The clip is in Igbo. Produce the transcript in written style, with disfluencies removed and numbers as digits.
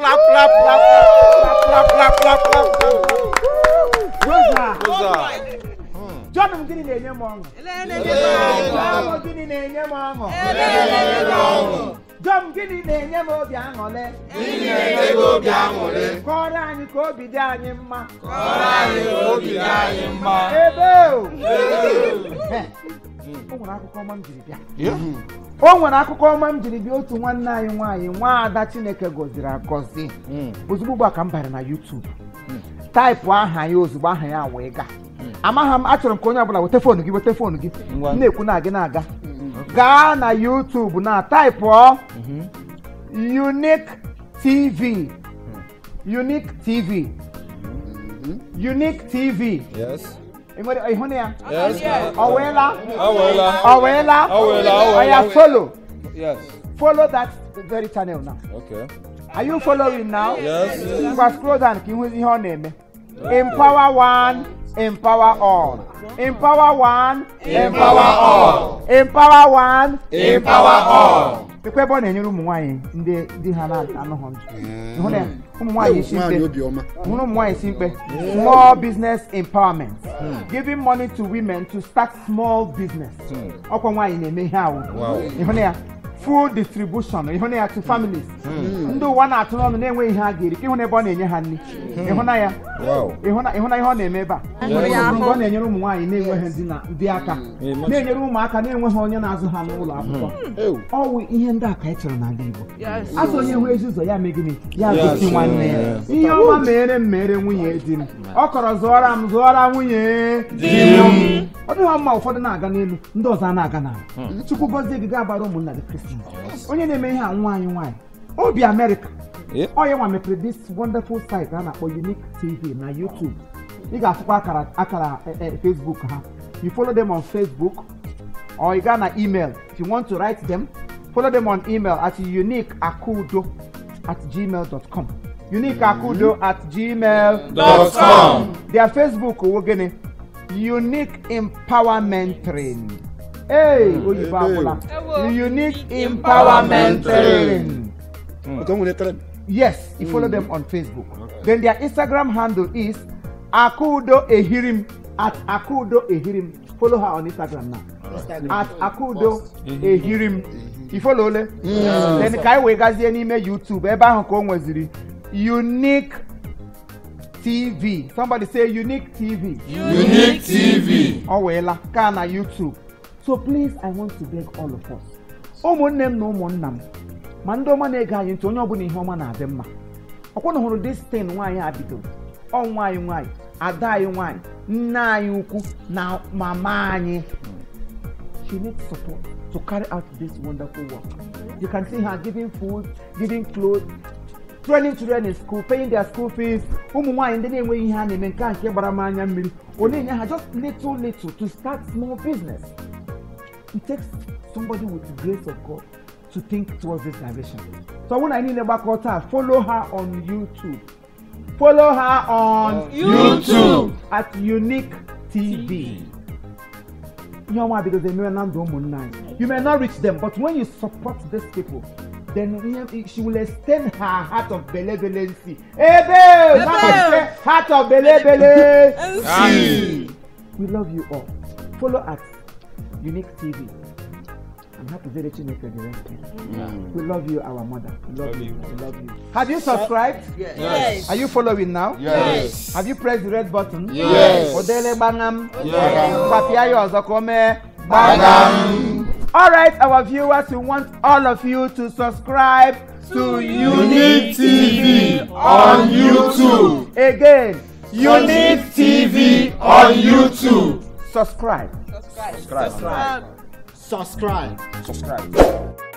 clap. John mgini nenye mongo. Mgini nenye mongo. John mgini nenye mo bi angole. Nenye go bi angole. Kora anyi ko bi di anyi mma. O nwere akụkọ ọma m jiri bịa. O nwere akụkọ ọma m jiri bịa otu nwanne anyị nwaanyị nwaada Chineke gọziri agọzi. Ozugbo ugbu a ka m bara na YouTube. Taịpụ aha ya ozugbo aha ya wee gaa. Amaghị m achọrọ m ka onye ọbụla weta foonu gị na-ekwu na gị na-aga. Gaa na YouTube na taịpụ Unique TV. Unique TV. Yes. Yes. Owela. Follow. Yes. Follow that very channel now. Okay. Are you following now? Yes. Scroll down. Empower one, empower all. Empower one, empower all. Empower one, empower all. People born in your room, why? They have not done small business empowerment. Giving money to women to start small business. Wow. Food distribution to families. Ndo one at home na enwe ihe agiri ki hune bo na enye ha nni. Ihuna ya. Wow. Ihuna ihe na-eme ba. Bo na enyere ụmụ nwaanyị na-enwe ha ndị aka. Na-enyere ụmụ aka na-enwe ha onye na-azụ ha n'ụlọ akwụkwọ. Ọwụ ihe ndị aka ịchọrọ na ndị Igbo. Azụ onye hụ ezizo ya megini ya gosi nwanne ya. Ihe ọma mere nwunye di m. Ọ kọrọ zụọra nwunye di m. Ọ dịghị mma ụfọdụ na-aga n'elu ndị ọzọ na-aga n'ala. Chukwu gọzie gị ga-agbara ụmụnna gị Kristi. Onye na-eme ihe a nwaanyị Obi America. Oh, you want to this wonderful site for Unique TV na YouTube. You got akara Facebook. You follow them on Facebook, or you got an email. If you want to write them, follow them on email at uniqueakudo@gmail.com. Uniqueakudo@gmail.com. Their Facebook, we're gonna Unique Empowerment Training. Hey, Unique Empowerment Training. Yes, you follow them on Facebook. Then their Instagram handle is Akudo Ehirim @Akudo Ehirim. Follow her on Instagram now. @Akudo Ehirim. You follow le? Then kai we gazi anime YouTube. Eba ahụ ka o nweziri Unique TV. Somebody say Unique TV. Unique TV. Owela ka na YouTube. So please, I want to beg all of us. Ụmụnne m na ụmụnna m. Ma ndị ọma na-ege anyị ntị onye ọbụla ihe ọma na-adị mma. Ọkwụna hụrụ this thing nwaanyị a bidoro. Ọ nwaanyị, ada anyị nwaanyị, nne anyị ukwu na mama anyị. She needs support to carry out this wonderful work. You can see her giving food, giving clothes, training children in school, paying their school fees. Ụmụ nwaanyị ndị na-enweghị ihe a na-eme nke a nke gbara m anya mmiri. Ọ na-enye ha just little to start small business. It takes somebody with the grace of God to think towards this direction. So when I need a back water, follow her on YouTube. Follow her on YouTube at Unique TV. You know why? Because they may not do money. You may not reach them, but when you support these people, then she will extend her heart of benevolency. Heart of benevolency. We love you all. Follow us. Unique TV. I'm happy to let you make the rest. We love you, our mother. We love you. We love you. Have you subscribed? Yes. Are you following now? Yes. Have you pressed the red button? Yes. Odele bangam. Yes. Bangam. All right, our viewers, we want all of you to subscribe to Unique TV on YouTube. Again, Unique TV on YouTube. Subscribe. Subscribe. Subscribe.